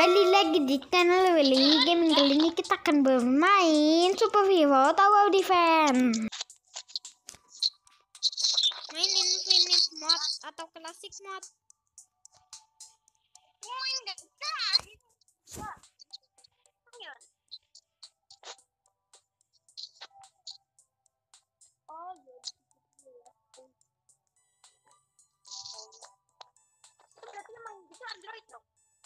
Kembali lagi di channel Willy Gaming. Kali ini kita akan bermain Super Vivo Tower Defense. Main Infinite Mod atau Classic Mod. Berarti main gitu Android dong.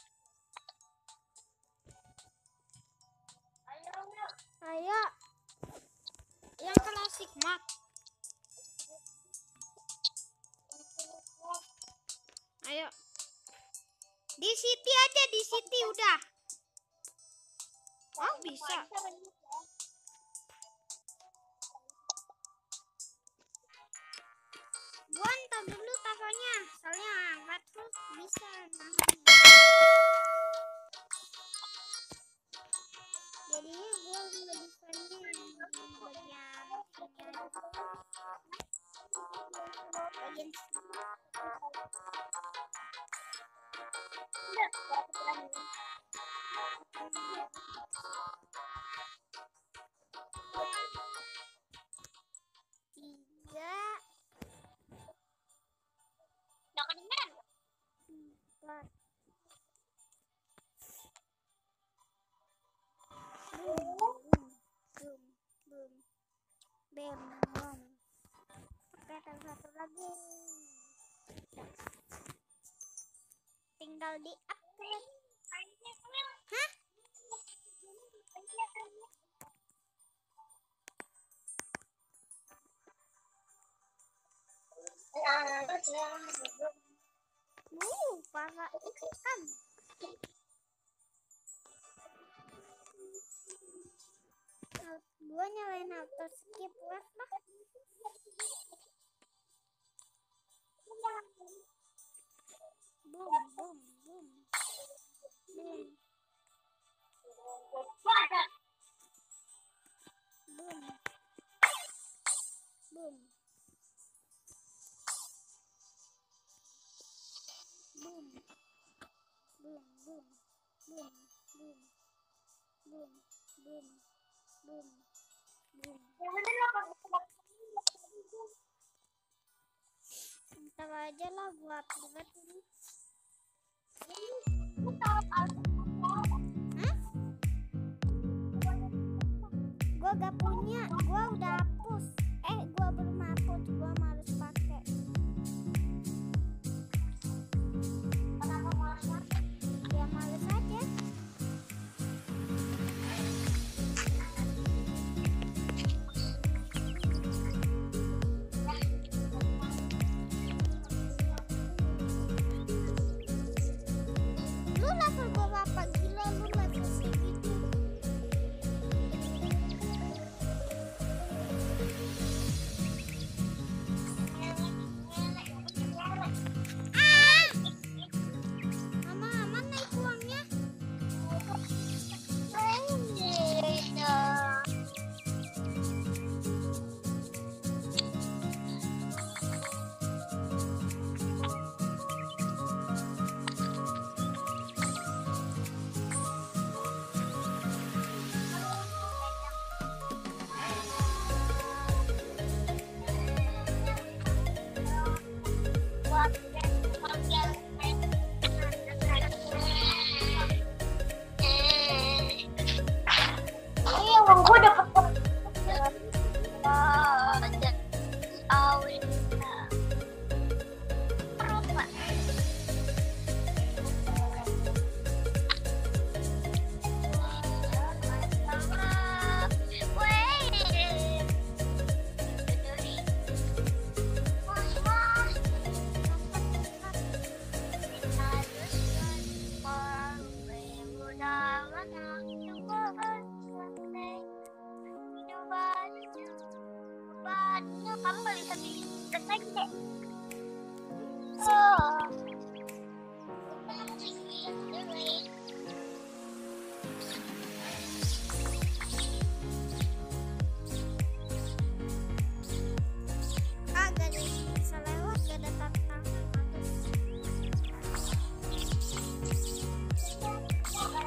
Ayo, yang Classic Mod. Ayo, di City aja, di City udah. Oh bisa. Gua ntar dulu tafonya, soalnya angkat terus bisa nahan. Jadinya gua ngedefendnya bagian tiga. Nggak kedengeran. 4. Boom. Oke, satu lagi. Tinggal di upgrade. Hah? Para ikan. Gua nyalain auto skip wave lah. Boom. Yang bener apa? Ntar aja lah gua upgrade ini. Lu taruh Gua gak punya, gua udah hapus. Gua belum hapus, gua males pakai. kenapa malah? Ya males aja. Lu level berapa? Gila lu level segitu. Aman naik uangnya. Gue dapet kamu gak bisa bikin lagi deh. Gak bisa lewat, gak ada tantangan.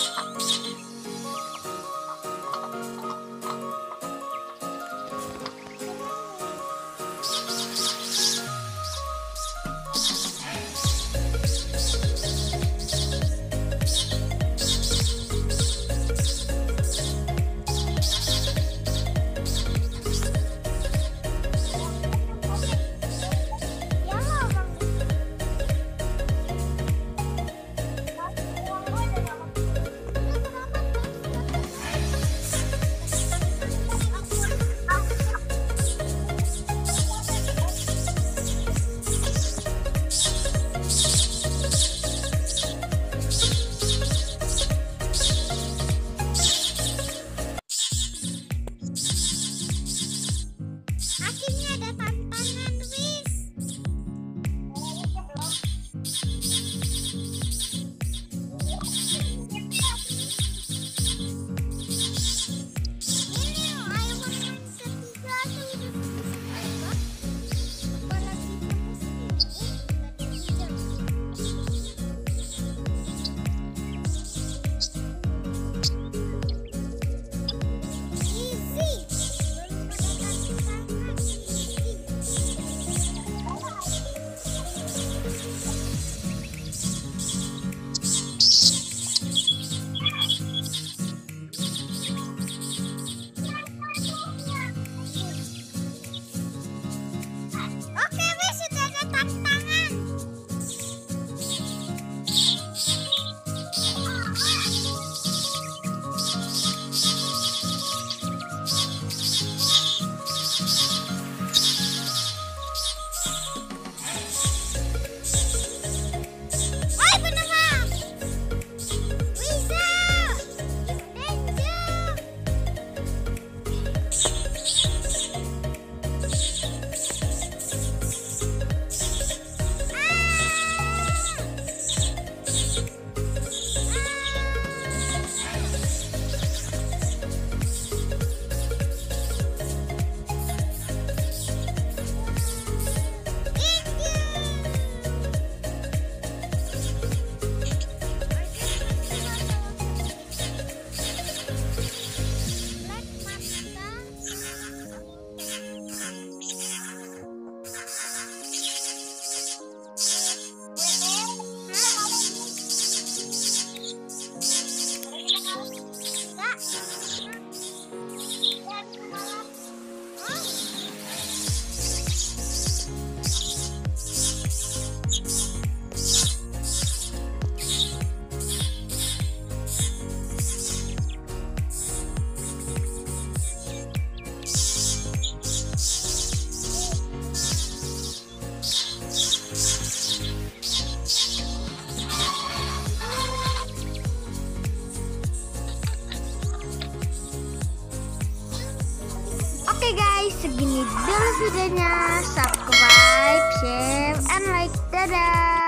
Akhirnya ada tantangan, wis. Ini loh, ayo main ketiga tuh hidup apa? Apalagi oke, wis sudah ada tantangan. Woi, beneran. Bisa. Danger. Oke guys, segini dulu videonya. Subscribe, share, and like. Dadah.